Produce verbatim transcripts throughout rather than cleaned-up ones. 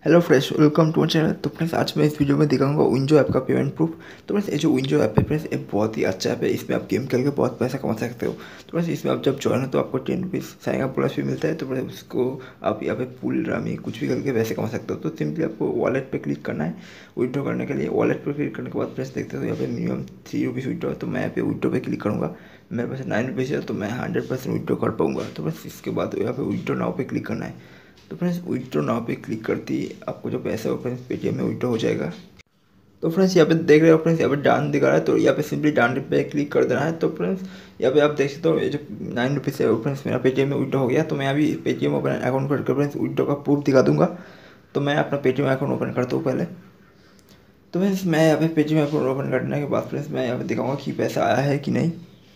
Hello friends, welcome to my channel. तो friends आज मैं इस वीडियो में दिखाऊंगा विंजो ऐप का पेमेंट प्रूफ। तो फ्रेंड्स ये जो विंजो ऐप है फ्रेंड्स ये बहुत ही अच्छा ऐप है। इसमें आप गेम खेल के बहुत पैसा कमा सकते हो। तो फ्रेंड्स इसमें आप जब ज्वाइन हो तो आपको ten rupees sign up bonus भी मिलता है। तो फ्रेंड्स उसको आप यहाँ पे पूल रामी कुछ भी करके पैसे कमा सकते हो। तो सिंपली आपको वॉलेट पे क्लिक करना है विड्रॉ करने के लिए। वॉलेट पर क्लिक करने के बाद फ्रेंड्स देखते हो यहाँ पे मिनिमम थ्री रुपीज़ विड्रॉ है। तो मैं यहाँ पे विड्रॉ पे क्लिक करूँगा। मेरे पास नाइन रुपीज़ है तो मैं हंड्रेड परसेंट विड्रॉ कर पाऊँगा। तो फ्रेंड्स इसके बाद यहाँ पे विड्रॉ नाउ पे क्लिक करना है। तो फ्रेंड्स विड्रॉ नाउ पे क्लिक करते ही आपको जो पैसा है वो फ्रेंड्स पेटीएम में विड्रॉ हो जाएगा। तो फ्रेंड्स यहाँ पे देख रहे हो फ्रेंड्स यहाँ पे डान दिखा रहा है। तो यहाँ पे सिंपली डान पे क्लिक कर देना है। तो फ्रेंड्स यहाँ पे आप देख सकते हो ये जो नाइन रुपीज़ है वो फ्रेंड्स मेरा पेटीएम में विड्रॉ हो गया। तो मैं अभी पेटीएम ओपन अकाउंट करके फ्रेंड्स विड्रॉ का प्रूफ दिखा दूंगा। तो मैं अपना पेटीएम अकाउंट ओपन करता हूँ पहले। तो फ्रेंड्स मैं यहाँ पे पेटीएम अकाउंट ओपन करने के बाद फ्रेंड्स मैं यहाँ पे दिखाऊंगा कि पैसा आया है कि नहीं।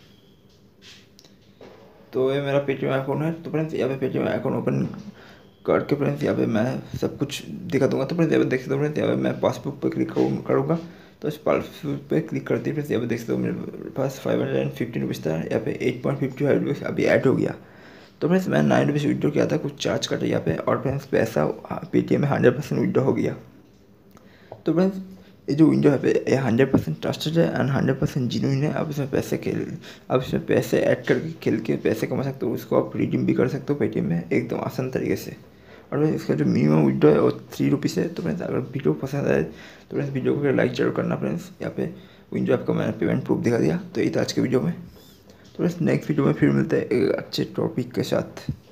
तो ये मेरा पेटीएम अकाउंट है। तो फ्रेंड्स यहाँ पे पेटीएम अकाउंट ओपन करके फ्रेंड्स यहाँ पे मैं सब कुछ दिखा दूंगा। तो फ्रेंड्स यहाँ पे देख सकते हो फ्रेंड्स यहाँ पे मैं पासबुक पे क्लिक करूँगा। तो इस पासबुक पे क्लिक करते ही फ्रेंड्स यहाँ पे देख सकते हो मेरे पास five hundred and fifteen rupees था। यहाँ पे eight point fifty five rupees अभी ऐड हो गया। तो फ्रेंड्स मैं नाइन रुपीज़ विड्रॉ किया था, कुछ चार्ज कटे यहाँ पे और फ्रेंड्स पैसा पेटीएम में हंड्रेड परसेंट विड्रॉ हो गया। तो फ्रेंड्स ये जो विंडो है ये हंड्रेड परसेंट ट्रस्टेड है एंड हंड्रेड परसेंट जेन्युइन है। आप इसमें पैसे खेल आप इसमें पैसे ऐड करके खेल के पैसे कमा सकते हो। उसको आप रिडीम भी कर सकते हो पेटीएम में एकदम आसान तरीके से। और इसका जो मिनिमम विड्रॉ है वो थ्री रुपीज़ है। तो फ्रेंड्स अगर वीडियो पसंद आए तो फ्रेंड्स वीडियो को लाइक जरूर करना। फ्रेंड्स यहाँ पे विंडो ऐप का मैंने पेमेंट प्रूफ दिखा दिया। तो ये था आज के वीडियो में। तो फ्रेंड्स नेक्स्ट वीडियो में फिर मिलते हैं एक अच्छे टॉपिक के साथ।